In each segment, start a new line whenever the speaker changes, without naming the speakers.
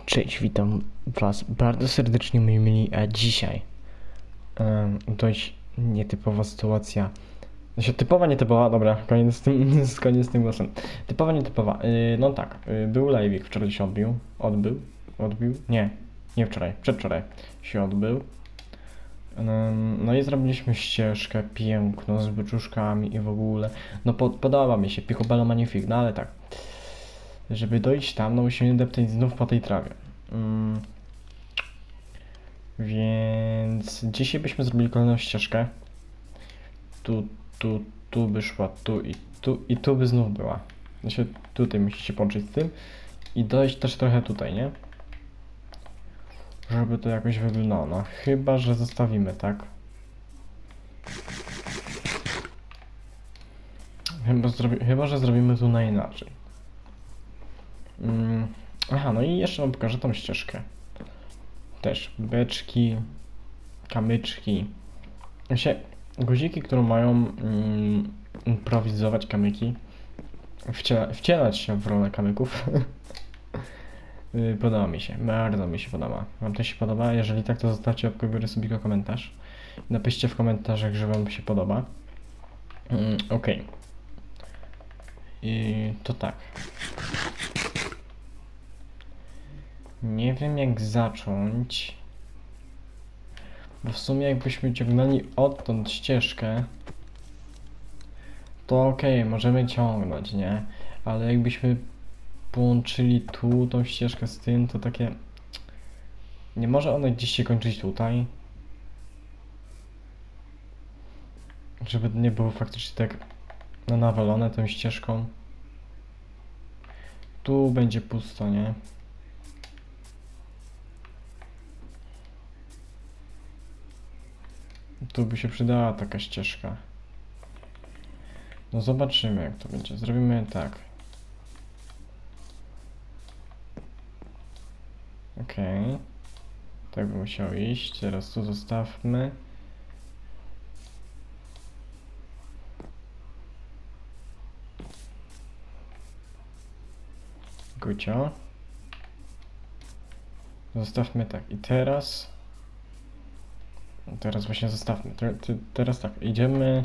Cześć, witam was bardzo serdecznie moi mili, a dzisiaj dość nietypowa sytuacja. Znaczy typowa, nietypowa, dobra, koniec z tym głosem. Typowa, nietypowa, no tak, był live'ik, wczoraj się odbył, nie wczoraj, przedwczoraj się odbył. No i zrobiliśmy ścieżkę piękną z beczuszkami i w ogóle, no podoba mi się, Picobello Magnifique, no ale tak. Żeby dojść tam, no musimy deptać znów po tej trawie. Więc dzisiaj byśmy zrobili kolejną ścieżkę. Tu by szła, i tu by znów była. Znaczy tutaj musicie połączyć z tym i dojść też trochę tutaj, nie? Żeby to jakoś wyglądało. No, chyba że zostawimy, tak? Chyba że zrobimy tu na inaczej. Aha, no i jeszcze wam pokażę tą ścieżkę. Też beczki, kamyczki. Właśnie guziki, które mają improwizować kamyki, wcielać się w rolę kamyków. Podoba mi się, bardzo mi się podoba. Wam też się podoba? Jeżeli tak, to zostawcie łapkę w górę, sobie komentarz. Napiszcie w komentarzach, że wam się podoba. Okej. I to tak. Nie wiem jak zacząć. Bo w sumie jakbyśmy ciągnęli odtąd ścieżkę, to okej, możemy ciągnąć, nie? Ale jakbyśmy połączyli tu tą ścieżkę z tym, to takie... Nie może ona gdzieś się kończyć tutaj? Żeby nie było faktycznie tak nawalone tą ścieżką. Tu będzie pusto, nie? Tu by się przydała taka ścieżka. No zobaczymy jak to będzie. Zrobimy tak. Okej. Tak by musiał iść. Teraz tu zostawmy. Gucio. Zostawmy tak. I teraz... Teraz właśnie zostawmy. Teraz tak. Idziemy...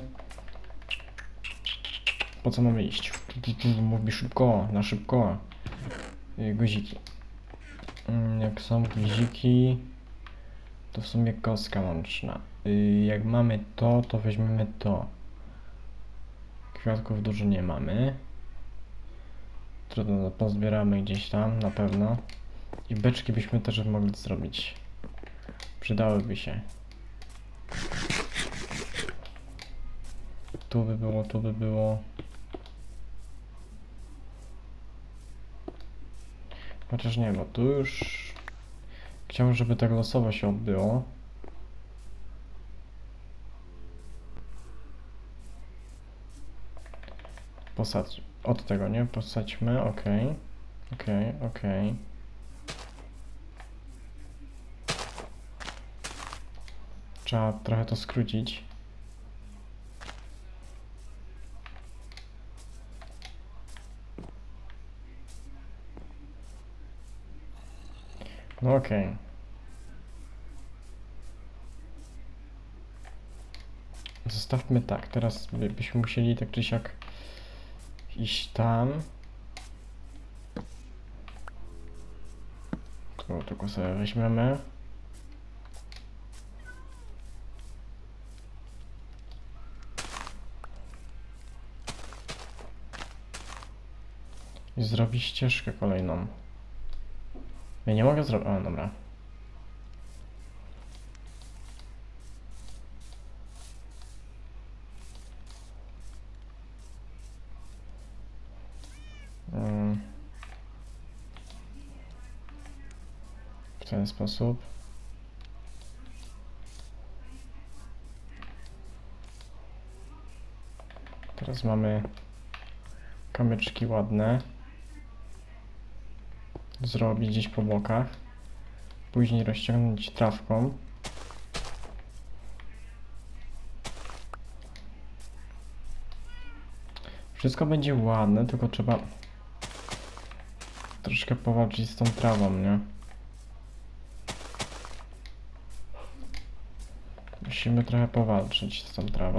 Po co mamy iść? Mówi szybko, na szybko. Guziki. Jak są guziki, to w sumie kostka łączna. Jak mamy to, to weźmiemy to. Kwiatków dużo nie mamy. Trudno, pozbieramy gdzieś tam, na pewno. I beczki byśmy też mogli zrobić. Przydałyby się. Tu by było, tu by było. Chociaż nie, bo tu już... Chciałbym, żeby tak losowo się odbyło. Posadź. Od tego, nie? Posadźmy, okej. Okej. Trzeba trochę to skrócić. No okej. Zostawmy tak, teraz byśmy musieli tak czy siak iść tam. Tu tylko sobie weźmiemy. I zrobić ścieżkę kolejną. Ja nie mogę zrobić... O, dobra. W ten sposób. Teraz mamy kamyczki ładne. Zrobić gdzieś po bokach. Później rozciągnąć trawką. Wszystko będzie ładne, tylko trzeba troszkę powalczyć z tą trawą, nie? Musimy trochę powalczyć z tą trawą.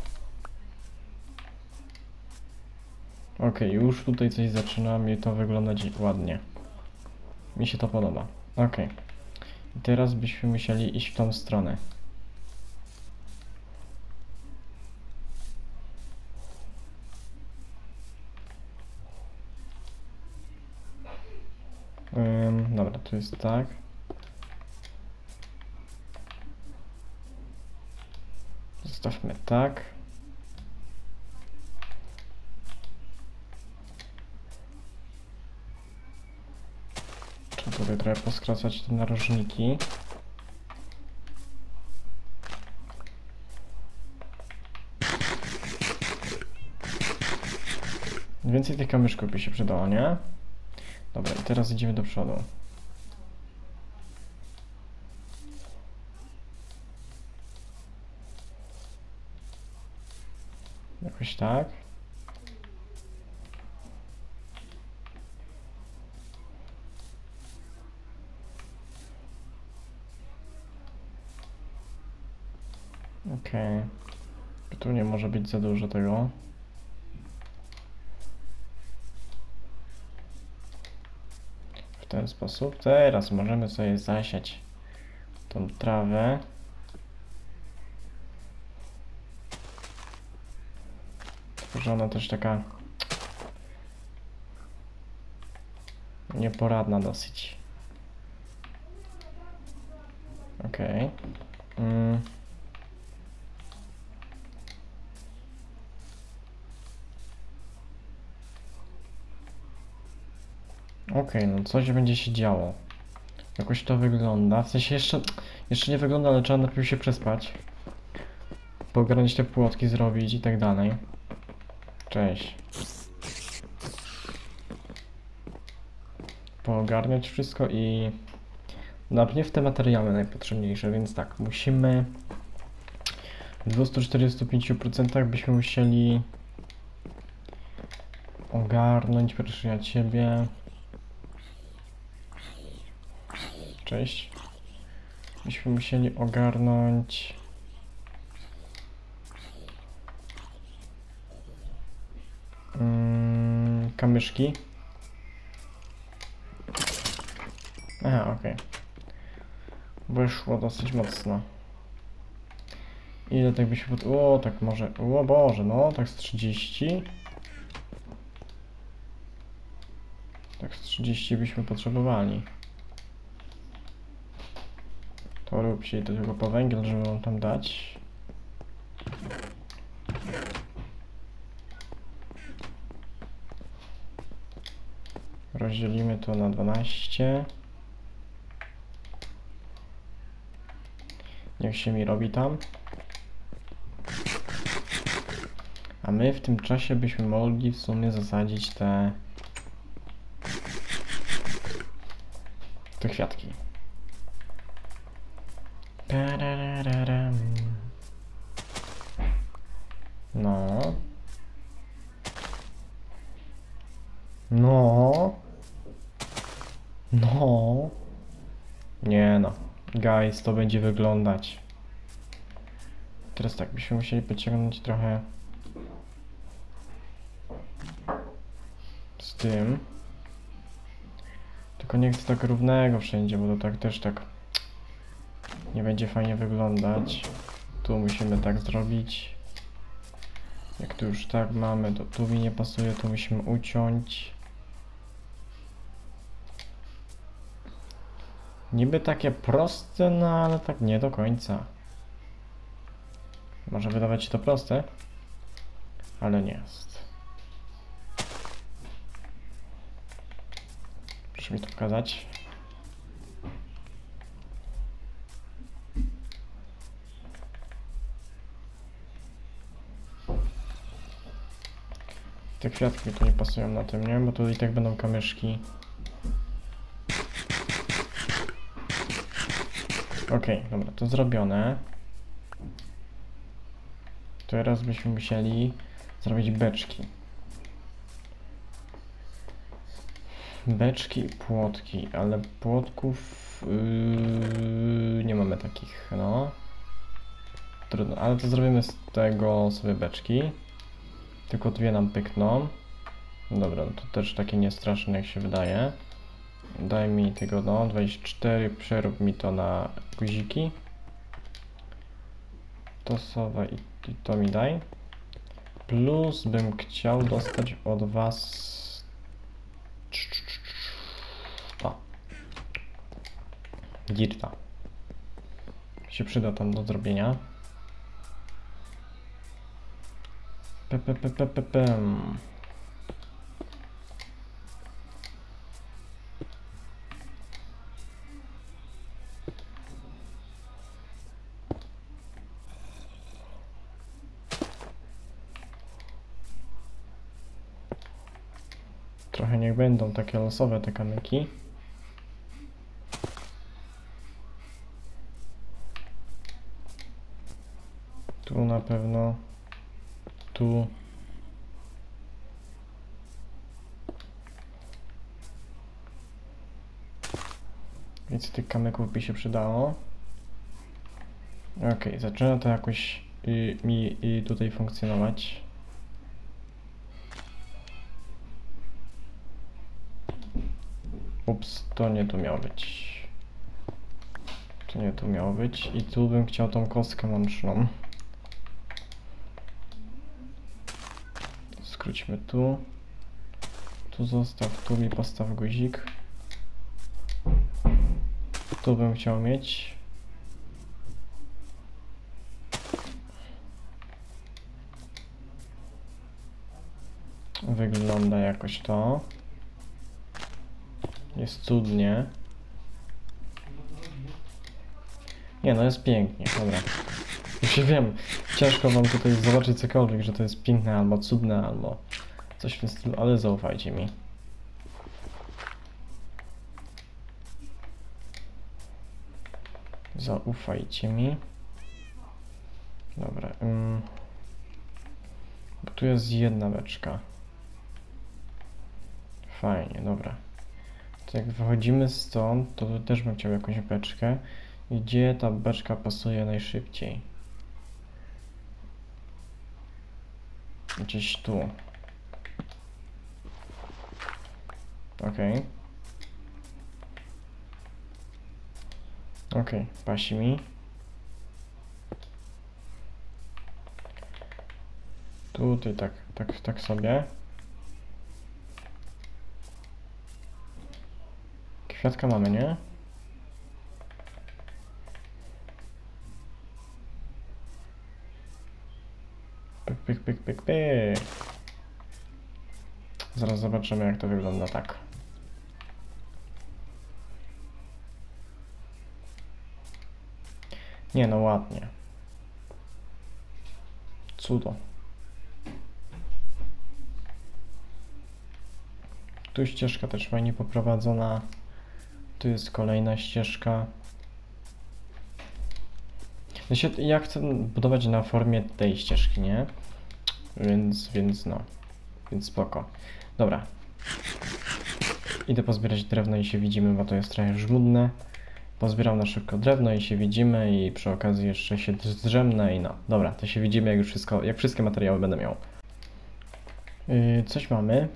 Okej, już tutaj coś zaczyna mi to wyglądać ładnie. Mi się to podoba. Okej. I teraz byśmy musieli iść w tą stronę. Dobra, to jest tak. Zostawmy tak. Trzeba tutaj trochę poskracać te narożniki. Więcej tych kamyczków by się przydało, nie? Dobra, i teraz idziemy do przodu. Jakoś tak. Okej. Tu nie może być za dużo tego. W ten sposób. Teraz możemy sobie zasiać tą trawę. Tylko że ona też taka nieporadna dosyć. Okej. Okej, no coś będzie się działo. Jakoś to wygląda. W sensie jeszcze nie wygląda, ale trzeba najpierw się przespać. Poogarniać te płotki, zrobić i tak dalej. Cześć. Poogarniać wszystko i najpierw te materiały najpotrzebniejsze, więc tak, musimy w 245% byśmy musieli ogarnąć, proszę ja ciebie. Cześć. Byśmy musieli ogarnąć kamyszki. Aha, okej. Wyszło dosyć mocno. Ile tak byśmy o, tak może... O Boże, no, tak z 30. Tak z 30 byśmy potrzebowali. To rób się do tego po węgiel, żeby wam tam dać. Rozdzielimy to na 12. Niech się mi robi tam. A my w tym czasie byśmy mogli w sumie zasadzić te kwiatki. No. No. No. Nie no. Guys, to będzie wyglądać. Teraz tak, byśmy musieli pociągnąć trochę z tym. Tylko nie chcę tak równego wszędzie, bo to tak też tak nie będzie fajnie wyglądać. Tu musimy tak zrobić. Jak tu już tak mamy, to tu mi nie pasuje, to musimy uciąć. Niby takie proste, no ale tak nie do końca. Może wydawać się to proste, ale nie jest. Proszę mi to pokazać. Te kwiatki tu nie pasują na tym, nie? Bo tu i tak będą kamyszki. Okej, dobra, to zrobione. Teraz byśmy musieli zrobić beczki. Beczki i płotki, ale płotków nie mamy takich, no. Trudno, ale to zrobimy z tego sobie beczki. Tylko 2 nam pykną. Dobra, no to też takie niestraszne jak się wydaje. Daj mi tego, no, 24, przerób mi to na guziki. To sobie i to mi daj. Plus bym chciał dostać od was... To. Dirta. Się przyda tam do zrobienia. Pem. Trochę niech będą takie losowe te kamyki. Tu na pewno. Tu. Więc tych kamyków by się przydało. Ok, zaczyna to jakoś mi tutaj funkcjonować. Ups, to nie tu miało być. To nie tu miało być. I tu bym chciał tą kostkę łączną. Skróćmy tu. Tu zostaw, tu mi postaw guzik. Tu bym chciał mieć. Wygląda jakoś to. Jest cudnie. Nie, no jest pięknie, dobra. Już wiem, ciężko wam tutaj zobaczyć cokolwiek, że to jest piękne, albo cudne, albo coś w tym stylu, ale zaufajcie mi. Zaufajcie mi. Dobra. Bo tu jest jedna beczka. Fajnie, dobra. To jak wychodzimy stąd, to tu też bym chciał jakąś beczkę. I gdzie ta beczka pasuje najszybciej? Gdzieś tu. Okej. Okej, pasi mi. Tutaj tak sobie. Kwiatka mamy, nie? Pyk. Zaraz zobaczymy, jak to wygląda tak. Nie no, ładnie. Cudo. Tu ścieżka też fajnie poprowadzona. Tu jest kolejna ścieżka. Ja chcę budować na formie tej ścieżki, nie? Więc no. Więc spoko. Dobra. Idę pozbierać drewno i się widzimy, bo to jest trochę żmudne. Pozbieram na szybko drewno i się widzimy i przy okazji jeszcze się zdrzemnę i no. Dobra, to się widzimy jak już wszystko, jak wszystkie materiały będę miał. Coś mamy.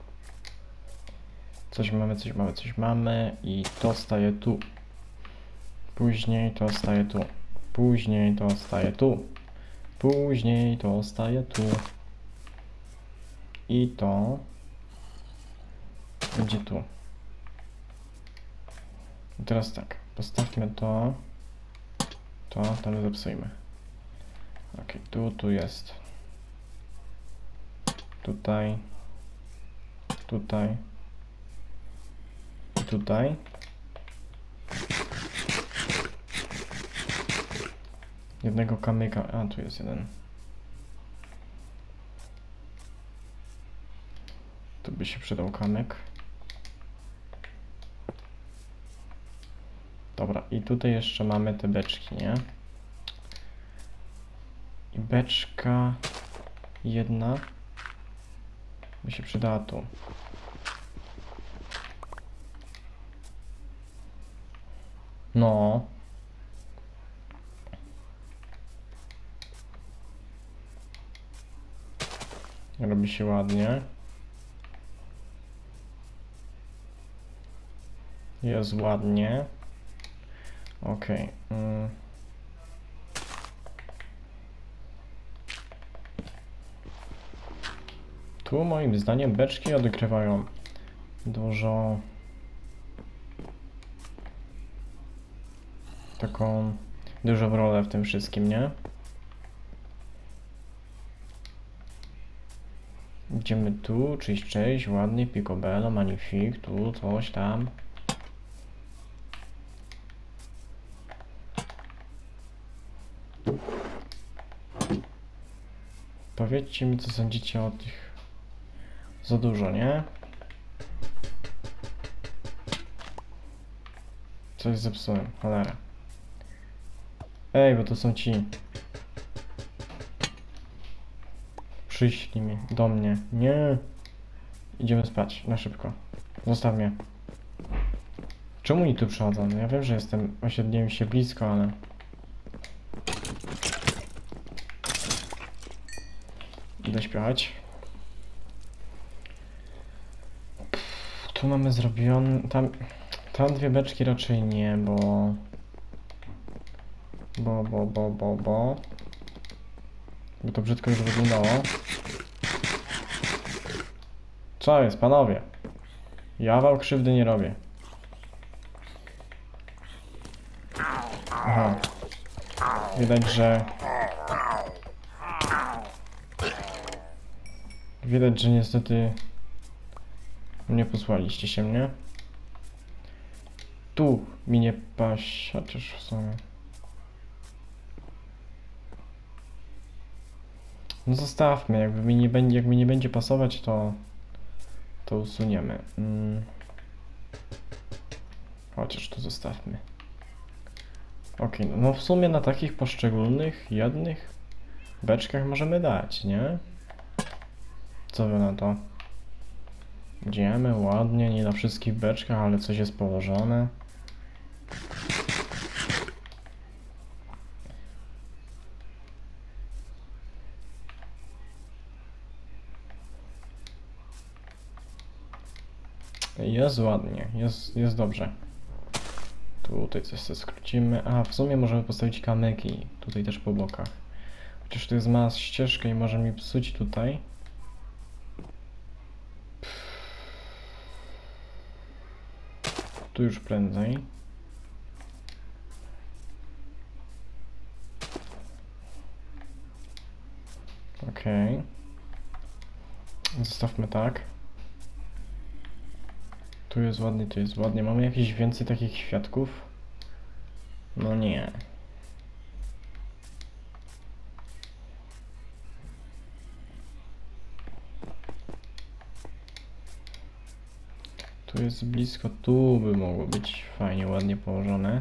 Coś mamy i to staje tu. Później to staje tu. Później to staje tu. Później to staje tu. I to będzie tu. I teraz tak, postawmy to. To my zepsujmy. Ok, tu jest. Tutaj. I tutaj. Jednego kamyka, a tu jest jeden. Tu by się przydał kamyk. Dobra, i tutaj jeszcze mamy te beczki, nie? I beczka jedna by się przydała tu. No. Robi się ładnie. Jest ładnie. Okej. Tu moim zdaniem beczki odgrywają dużą rolę w tym wszystkim, nie? Idziemy tu, cześć, ładnie, picobello, magnifique, tu coś tam. Powiedzcie mi, co sądzicie o tych... Za dużo, nie? Coś zepsułem, cholera. Ej, bo to są ci... Przyślij mi, do mnie. Nie. Idziemy spać, na szybko. Zostaw mnie. Czemu oni tu przychodzą? Ja wiem, że osiedliłem się blisko, ale... Idę śpiewać. Tu mamy zrobione... Tam dwie beczki raczej nie, bo to brzydko już wyglądało. Co jest, panowie? Ja wam krzywdy nie robię. Aha. Widać, że niestety nie posłaliście się mnie. Tu mi nie paść, chociaż w sumie. No zostawmy, jak mi nie będzie pasować, to usuniemy. Chociaż to zostawmy. Okej, no w sumie na takich poszczególnych, jednych beczkach możemy dać, nie? Co wy na to? Idziemy ładnie, nie na wszystkich beczkach, ale coś jest położone. Jest ładnie, jest dobrze. Tutaj coś sobie skrócimy. A, w sumie możemy postawić kamyki. Tutaj też po bokach. Chociaż tu jest mała ścieżka i może mi psuć tutaj. Tu już prędzej. Okej. Zostawmy tak. Tu jest ładnie, tu jest ładnie. Mamy jakieś więcej takich świadków? No nie. Tu jest blisko, tu by mogło być fajnie, ładnie położone.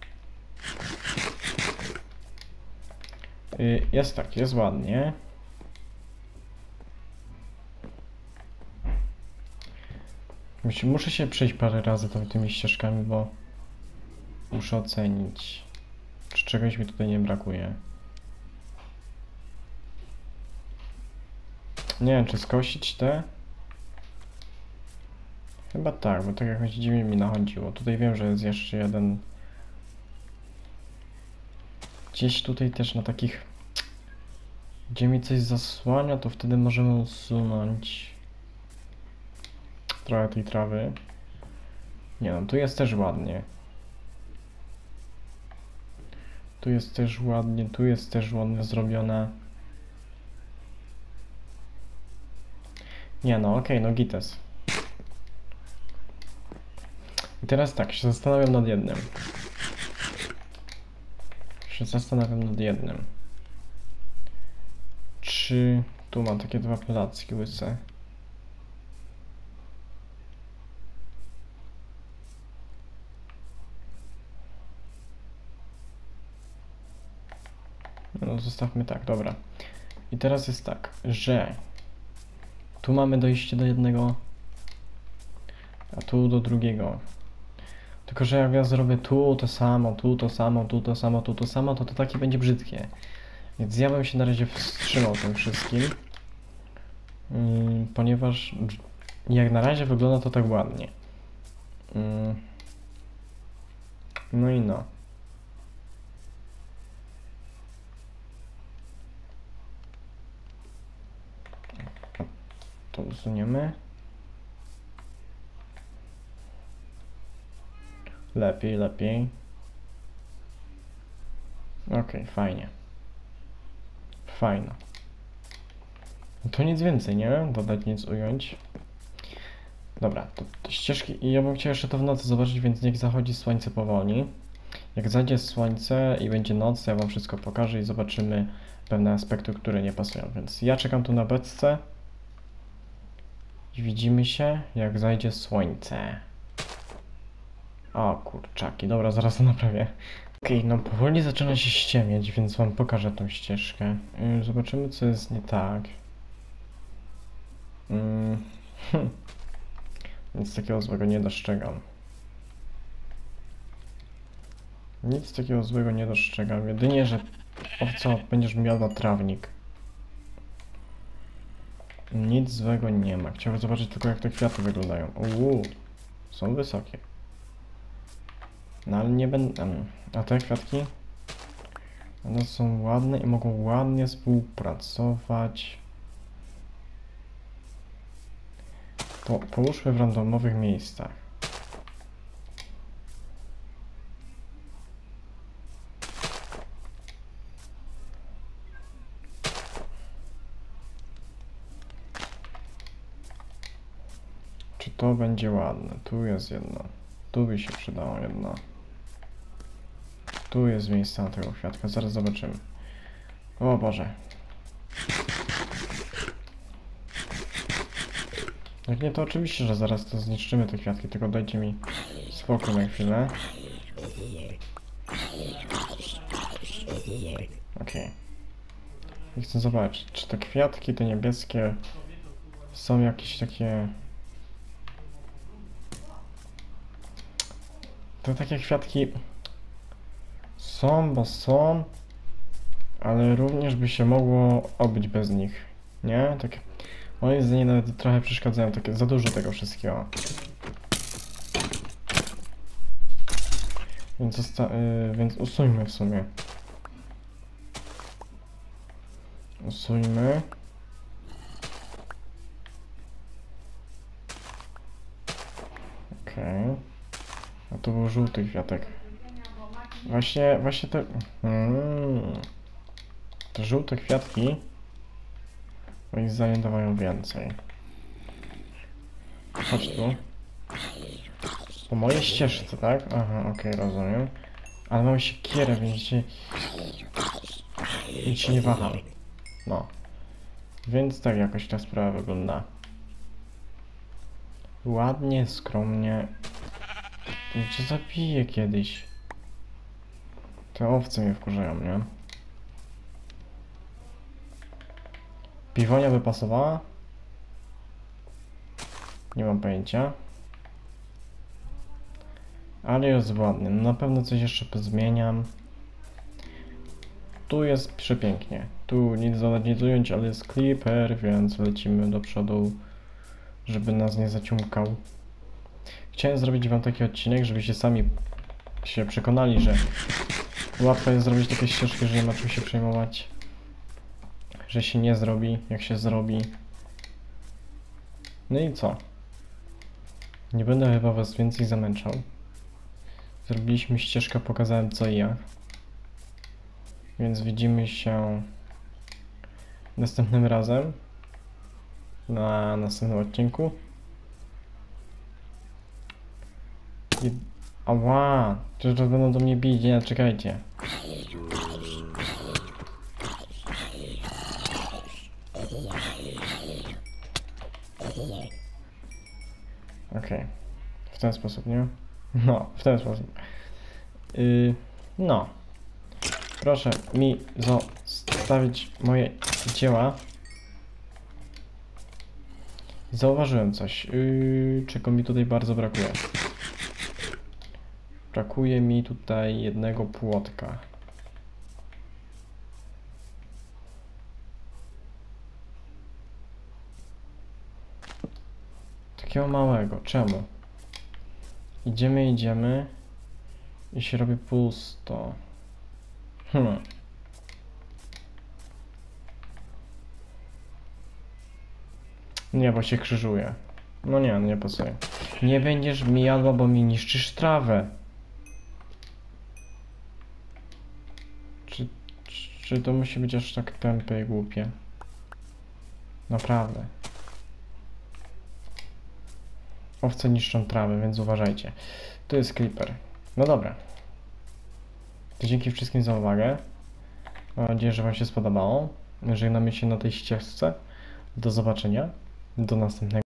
Jest tak, jest ładnie. Muszę się przejść parę razy tymi ścieżkami, bo muszę ocenić, czy czegoś mi tutaj nie brakuje. Nie wiem, czy skosić te? Chyba tak, bo tak jakoś dziwnie mi nachodziło. Tutaj wiem, że jest jeszcze jeden. Gdzieś tutaj też na takich, gdzie mi coś zasłania, to wtedy możemy usunąć trochę tej trawy. Nie no, tu jest też ładnie. Tu jest też ładnie, tu jest też ładnie zrobione. Nie no, okej, no gites. I teraz tak, się zastanawiam nad jednym. Czy tu mam takie dwa placki łyse? No zostawmy tak, dobra. I teraz jest tak, że tu mamy dojście do jednego, a tu do drugiego. Tylko że jak ja zrobię tu to samo, tu to samo, tu to samo, tu to samo, to takie będzie brzydkie. Więc ja bym się na razie wstrzymał tym wszystkim. ponieważ jak na razie wygląda to tak ładnie. No i no. To usuniemy. Lepiej, lepiej. Okej, fajnie. Fajno. To nic więcej, nie? Dodać, nic ująć. Dobra, to ścieżki. I ja bym chciał jeszcze to w nocy zobaczyć, więc niech zachodzi słońce powoli. Jak zajdzie słońce i będzie noc, ja wam wszystko pokażę i zobaczymy pewne aspekty, które nie pasują. Więc ja czekam tu na beczce. I widzimy się, jak zajdzie słońce. O kurczaki, dobra, zaraz to naprawię. Okej, no powoli zaczyna się ściemniać, więc wam pokażę tą ścieżkę. Zobaczymy, co jest nie tak. Nic takiego złego nie dostrzegam. Nic takiego złego nie dostrzegam. Jedynie, że owco, będziesz miała trawnik. Nic złego nie ma. Chciałbym zobaczyć tylko, jak te kwiaty wyglądają. Są wysokie. No ale nie będę... A te kwiatki? One są ładne i mogą ładnie współpracować. To połóżmy w randomowych miejscach. Czy to będzie ładne? Tu jest jedno. Tu by się przydało jedno. Tu jest miejsce na tego kwiatka. Zaraz zobaczymy. O Boże. Jak nie, to oczywiście, że zaraz to zniszczymy te kwiatki, tylko dajcie mi spokój na chwilę. Okej. I chcę zobaczyć, czy te kwiatki, te niebieskie, są jakieś takie... To takie kwiatki są, bo są, ale również by się mogło obyć bez nich, nie? Takie, moim zdaniem nawet trochę przeszkadzają, takie za dużo tego wszystkiego. Więc usuńmy w sumie. Usuńmy. Okej. A to był żółty kwiatek. Właśnie te... Te żółte kwiatki moim zdaniem dawają więcej. Chodź tu. Po mojej ścieżce, tak? Aha, okej, rozumiem. Ale mam siekierę, więc się nie waham. No. Więc tak jakoś ta sprawa wygląda. Ładnie, skromnie. I cię zabiję kiedyś. Te owce mnie wkurzają, nie? Piwonia by pasowała? Nie mam pojęcia. Ale jest ładny. No na pewno coś jeszcze pozmieniam. Tu jest przepięknie. Tu nic dodać, nic ująć, ale jest Clipper, więc lecimy do przodu, żeby nas nie zaciumkał. Chciałem zrobić wam taki odcinek, żebyście sami się przekonali, że łatwo jest zrobić takie ścieżki, że nie ma czym się przejmować. Że się nie zrobi, jak się zrobi. No i co? Nie będę chyba was więcej zamęczał. Zrobiliśmy ścieżkę, pokazałem co i jak. Więc widzimy się następnym razem. Na następnym odcinku. Ała! Czy to będą do mnie bić? Nie, czekajcie. Okej. W ten sposób, nie? No, w ten sposób. No. Proszę mi zostawić moje dzieła. Zauważyłem coś, czego mi tutaj bardzo brakuje. Brakuje mi tutaj jednego płotka. Takiego małego. Czemu? Idziemy. I się robi pusto. Nie, bo się krzyżuje. No nie pasuje. Nie będziesz mi jadła, bo mi niszczysz trawę. Czy to musi być aż tak tępe i głupie? Naprawdę. Owce niszczą trawę, więc uważajcie. Tu jest creeper. No dobra. To dzięki wszystkim za uwagę. Mam nadzieję, że wam się spodobało. Żegnamy się na tej ścieżce. Do zobaczenia. Do następnego.